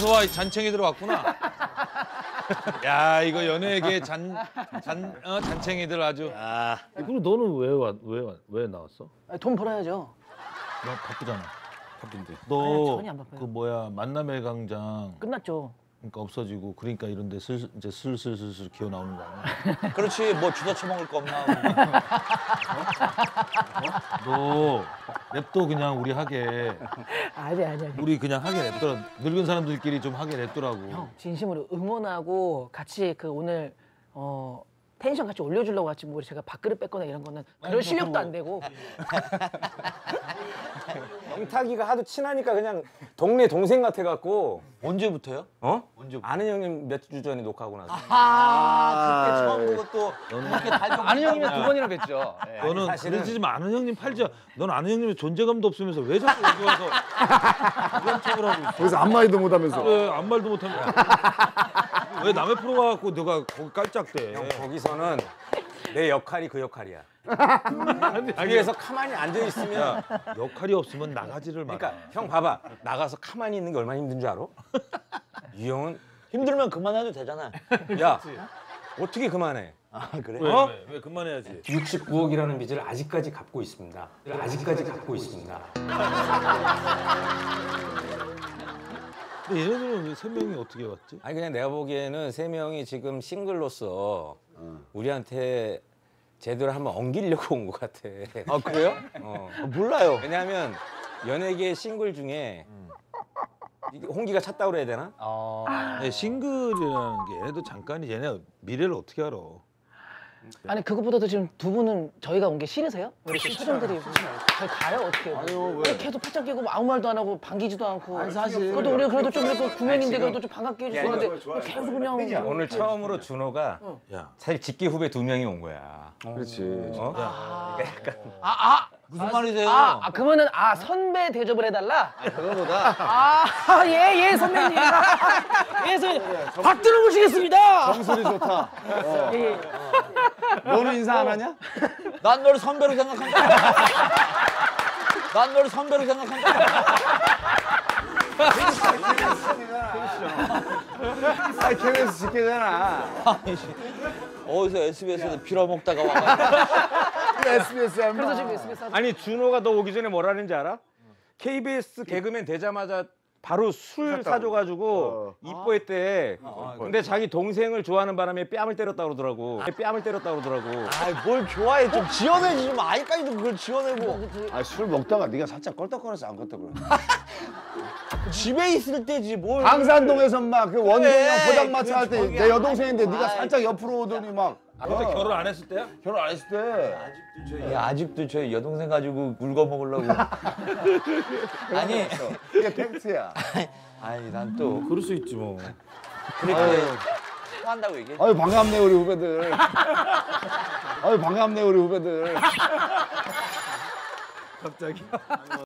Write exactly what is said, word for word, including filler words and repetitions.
어디서 와? 잔챙이들 왔구나. 야, 이거 연예계 잔, 잔, 어, 잔챙이들 아주. 아. 그럼 너는 왜 와, 왜, 왜 나왔어? 아니, 돈 벌어야죠. 너 바쁘잖아. 바쁜데. 아니, 너 전혀 안 바빠요. 그 뭐야 만남의 강장 끝났죠. 그러니까 없어지고 그러니까 이런데 슬슬 이제 슬슬슬슬 기어 나오는 거 아니야? 그렇지. 뭐 주워 처먹을 거 없나? 너 랩도 그냥 우리 하게 아니 아니 아니. 우리 그냥 하게 냅더라. 늙은 사람들끼리 좀 하게 냅더라고. 형 진심으로 응원하고 같이 그 오늘 어 텐션 같이 올려주려고 같이 뭐 제가 밥그릇 뺏거나 이런 거는 그럴 실력도 안 되고. 영탁이가 하도 친하니까 그냥 동네 동생 같아갖고. 언제부터요? 어? 언제? 아는 형님 몇 주 전에 녹화하고 나서. 아, 그때 처음 보고 또 그렇게 달콤. 아는 형님은 두 번이나 뵀죠. 예. 너는 사실은- 그러지 마. 아는 형님 팔자. 넌 아는 형님의 존재감도 없으면서 왜 자꾸 여기 와서 그런 척을 하고 있어? 거기서 아무 말도 못하면서. 그래 아무 말도 못하면 왜 남의 프로 와갖고 너가 거기 깔짝대? 형 거기서는 내 역할이 그 역할이야. 뒤에서 가만히 앉아 있으면. 역할이 없으면 나가지를 마. 그러니까 형 봐봐. 나가서 가만히 있는 게 얼마나 힘든 줄 알아? 이 형은 힘들면 그만해도 되잖아. 야 어떻게 그만해? 아, 그래? 왜, 어? 왜, 왜 그만해야지. 육십구억이라는 빚을 아직까지 갚고 있습니다. 아직까지 갚고 있습니다. 근데 얘네들은 왜 세 명이 어떻게 왔지? 아니 그냥 내가 보기에는 세 명이 지금 싱글로서 우리한테 제대로 한번 엉기려고 온 것 같아. 아, 그래요? 어. 아, 몰라요. 왜냐하면 연예계 싱글 중에 이게 홍기가 찼다고 그래야 되나? 아. 네, 싱글이라는 게 얘네도 잠깐이 얘네 미래를 어떻게 알아? 아니 그것보다도 지금 두 분은 저희가 온 게 싫으세요? 우리 표정들이 잘 가요 어떻게? 아유, 왜? 계속 팔짱 끼고 뭐 아무 말도 안 하고 반기지도 않고. 아니 사실. 그래도 우리 그래도 좀 이렇게 구면인데 그래도 좀 반갑게 해주시는데 계속 그냥. 오늘 처음으로 준호가 야, 사실 직계 후배 두 명이 온 거야. 그렇지. 어? 아, 아, 아, 무슨 말이세요? 아, 아 그러면은 아 선배 대접을 해달라. 그거보다 아, 예, 예, 선배님. 예, 선배님. 박 들어보시겠습니다. 정소리 좋다. 어. 예, 예. 너는 인사 안 하냐? 난 너를 선배로 생각한다. 난 너를 선배로 생각한다. 아, 케이비에스 직계잖아. 어디서 에스비에스에서 빌어먹다가 와가지고. 에스비에스야. 그래서 지금 에스비에스 하도 아니 준호가 너 오기 전에 뭐라는지 알아? 케이비에스 개그맨 되자마자 바로 술 사줘가지고 이뻐했대. 근데 자기 동생을 좋아하는 바람에 뺨을 때렸다 그러더라고. 뺨을 때렸다 그러더라고. 아이, 뭘 좋아해. 좀 지어내지 좀. 아직까지도 그걸 지어내고. 아, 술 먹다가 네가 살짝 껄떡거려서 안 껐다 그래. 집에 있을 때지 뭘. 방산동에서 막 그 원경이랑 그래, 포장마차 할 때 그게 내 여동생인데 네가 아이, 살짝 옆으로 오더니 막. 아, 그때 결혼 안 했을 때야? 결혼 안 했을 때. 야, 아직도 저희 여동생 가지고 물거 먹으려고. 아니, 이게 팩트야. 아니 난 또 그럴 수 있지 뭐. 그렇게 한다고 얘기해. 아유 반갑네 우리 후배들. 아유 반갑네 우리 후배들. 갑자기.